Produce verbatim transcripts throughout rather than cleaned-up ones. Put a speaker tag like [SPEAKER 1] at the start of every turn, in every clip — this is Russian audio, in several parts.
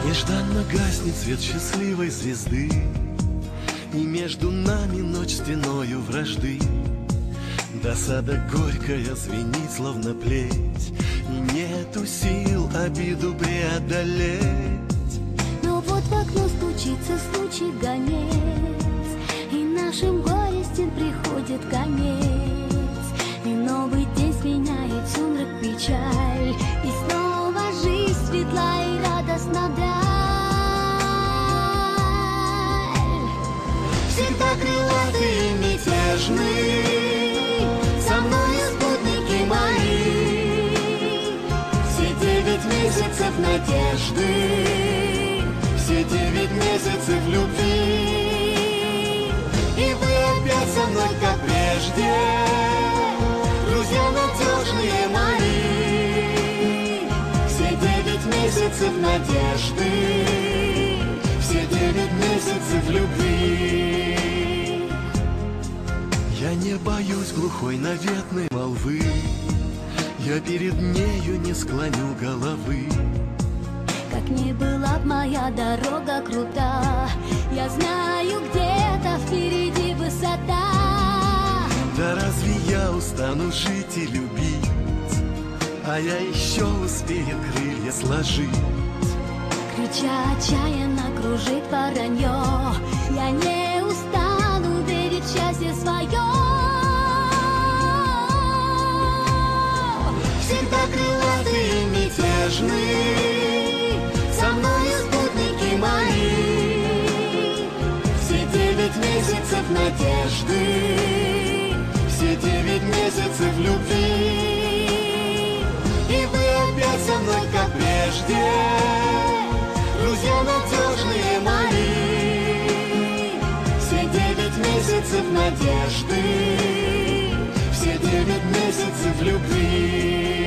[SPEAKER 1] Нежданно гаснет свет счастливой звезды, и между нами ночь стеною вражды. Досада горькая звенит, словно плеть, и нету сил обиду преодолеть.
[SPEAKER 2] Но вот в окно стучится, стучит гонец, и нашим горестям приходит конец. И новый день сменяет сумрак, печаль, и снова жизнь светла и радостна вдаль. Всегда крылатый и мятежный, со мной спутники мои. Все девять месяцев надежды, все девять месяцев любви. И вы опять со мной, как прежде, друзья надежные мои. Все девять месяцев надежды, все девять месяцев любви.
[SPEAKER 1] Я не боюсь глухой наветной молвы, я перед нею не склоню головы.
[SPEAKER 2] Как ни была б моя дорога крута, я знаю, где-то впереди высота.
[SPEAKER 1] Да разве я устану жить и любить, а я еще успею крылья сложить?
[SPEAKER 2] Крича отчаянно кружит воронье, я не устану верить в счастье свое. Всегда крылатый и мятежный, со мной спутники мои. Все девять месяцев надежды, все девять месяцев любви. И вы опять со мной, как прежде, друзья надежные мои. Все девять месяцев надежды, все девять месяцев любви.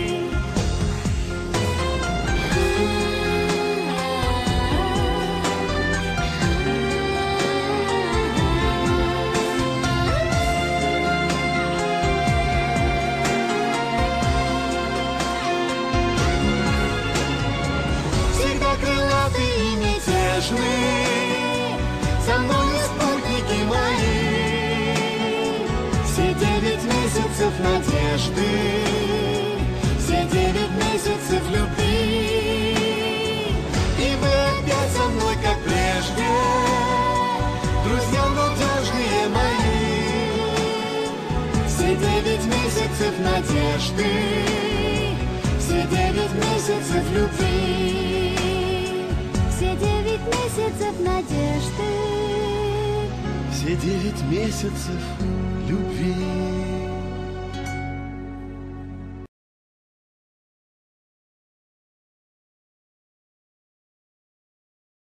[SPEAKER 2] Со мной спутники мои. Все девять месяцев надежды, все девять месяцев любви. И вы опять со мной, как прежде, друзья надежные мои. Все девять месяцев надежды, все девять месяцев любви. Все девять месяцев надежды,
[SPEAKER 1] все девять месяцев любви.